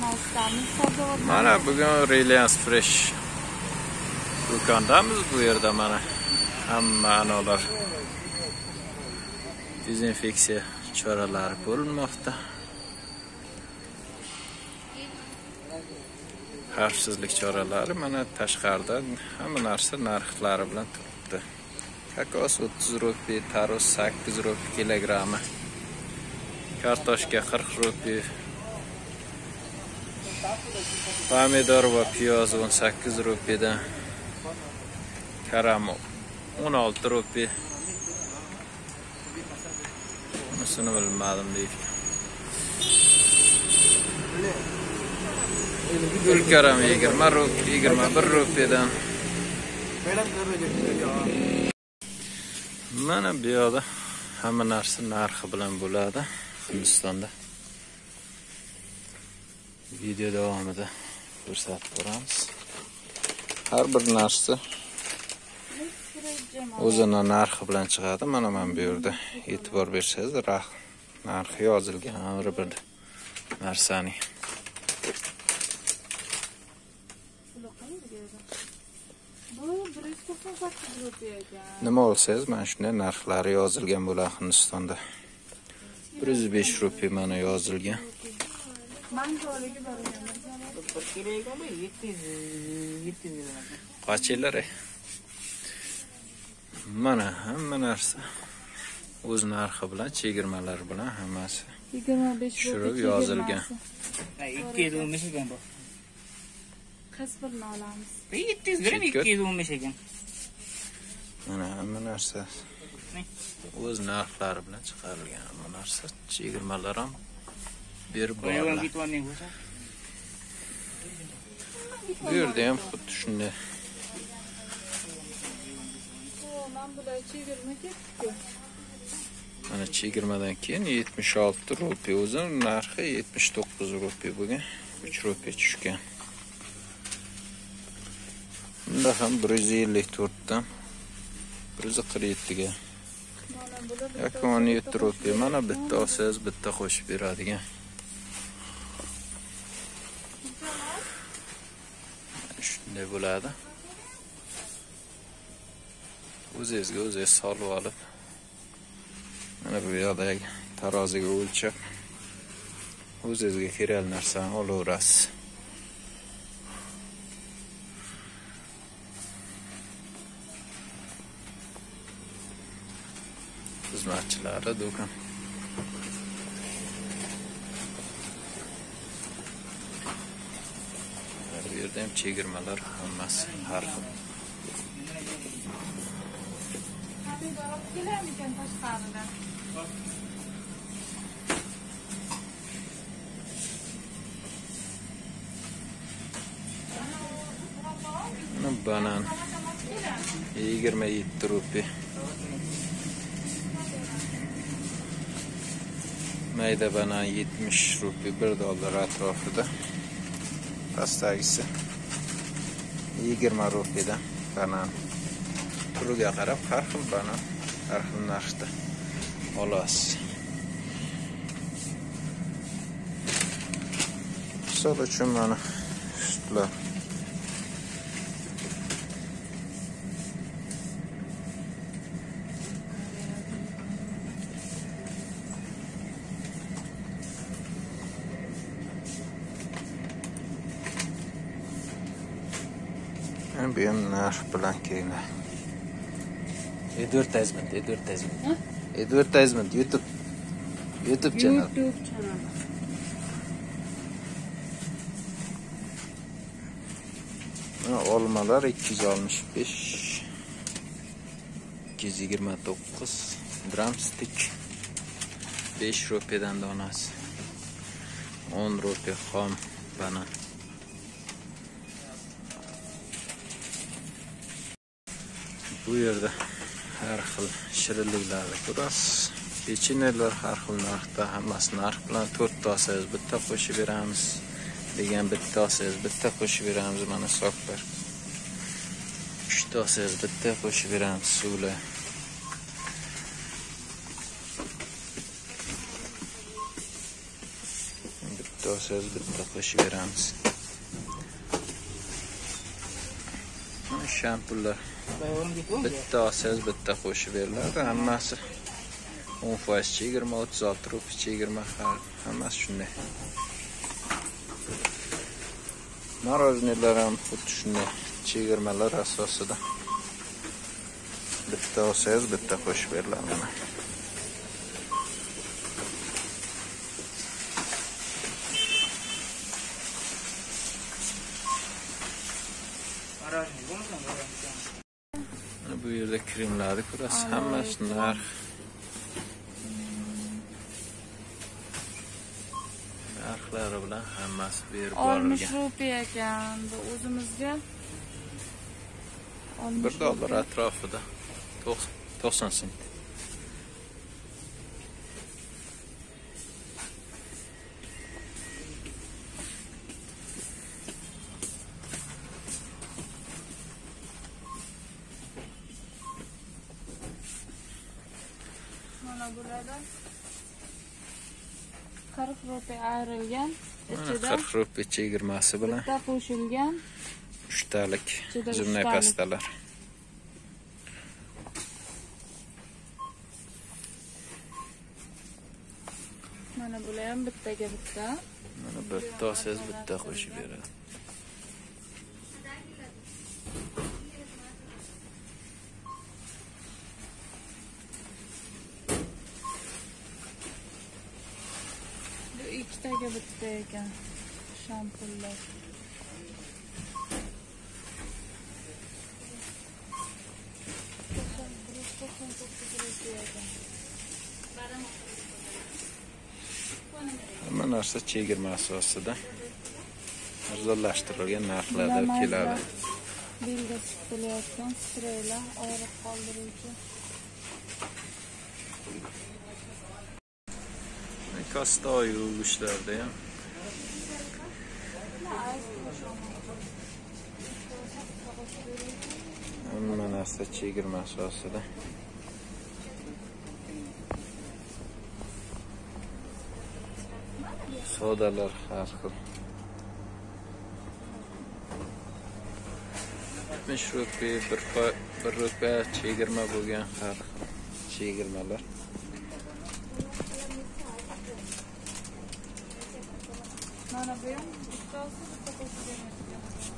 Mana bugun Reliance Fresh do'kondamiz. Bu yerda mana hamma anolar dezinfeksiya choralari ko'rilmoqda. Xavfsizlik choralari mana tashqarida hamma narsa narxlari bilan turibdi. Kokos 30 rupiy, tarvuz 8 rupiy kilogrammi. Kartoshka 40 rupiy. Pomidor va piyoz 18 rupiydan. Karam 16 rupiy. Bunusini bilmadim deydi. Gulkaram 20 rupiy, 21 rupiydan. Mana bu yerda hamma narsa narxi bilan bo'ladi Hindistonda. Video davomida ko'rsatib boramiz. Har bir narsa o'zining narxi bilan chiqadi. Mana bu yerda e'tibor bersangiz, narxi yozilgan har bir narsaning. Nima olsangiz, mana shunday narxlari yozilgan bo'ladi Hindistonda. 105 rupiy mana yozilgan. Qachilar. Mana hamma narsa o'z narxi bilan, chegirmalar bilan hammasi 25 rupiy yozilgan. 215 ekan bu. Kasbirni olamiz. 700 gram 215 ekan. Mana hamma narsa o'z narxlari bilan chiqarilgan. Hamma narsa chegirmalar ham berib qo'yilgan. Bu yerda ham xuddi shunday. Mana chegirmadan keyin 76 rupiy, o'zining narxi 79 rupiy bo'lgan. 3 rupiy tushgan. Bunda ham 154 dan 147 ga. Yoki 17 rupiy. Mana bitta olsangiz bitta qo'shib beradigan. Shunday bo'ladi. O'zingizga o'zingiz solib olib, mana bu yerdagi taroziga o'lchab, o'zingizga kerak narsani olaverasiz. Xizmatchilari do'kon. Bu yerda ham chegirmalar hammasi har xil. Banan 27 rupiy. Mayda banan 70 rupiy, $1 atrofida. Pastagisi 20 rupiydan banan. Turiga qarab har xil banan, har xil narxda olasiz. Misol uchun mana sutlar. Bu ham narx bilan kelgan. Advertisement. YouTube channel. Olmalar 265, 229 drumstick, 5 rupiyadan donasi, 10 rupiya xom banan. Bu yerda har xil shirinliklarni ko'rasiz. Pechenyelar har xil narxda, hammasi narx bilan 4 ta olsangiz bitta qo'shib beramiz degan, bitta olsangiz bitta qo'shib beramiz. Mana soklar 3 ta olsangiz bitta qo'shib beramiz. Suvlar bitta olsangiz bitta qo'shib beramiz. Shampurlar bitta olsangiz bitta qo'shib beriladi. Hammasi 10% chegirma, 36 rupiy chegirma, hammasi shunday. Moroznilar ham xuddi shunday chegirmalar asosida. Bitta olsangiz bitta qo'shib beriladi. Bu yerda kremlarni ko'rasiz, hammasi narx. Narxlari bilan hammasi berib borilgan. 60 rupiy ekan. Bu o'zimizga $1 atrofida 90 sent. Mana burada 40 rupiy ayrilgan. Ichida 40 rupiy chegirmasi bilan bitta qo'shilgan 3 talik Ichida zumnay uch talik. pastalar. Mana bular ham bittaga bitta. Mana bitta olsangiz bitta qo'shib beradi. Bu ikkitaga bitta ekan. Shampurlar. Hamma narsa chegirma asosida arzonlashtirilgan narxlarda keladi. Belgisi qilayotgan spreylar, og'riq qoldiruvchi. Kastoy yuvishlarda ham hamma narsa chegirma asosida. Sodalar har xil. 70 rupiy, 1 rupiy chegirma bo'lgan har xil chegirmalar. Mana bu ham bitta olsa bitta qo'shib beramiz.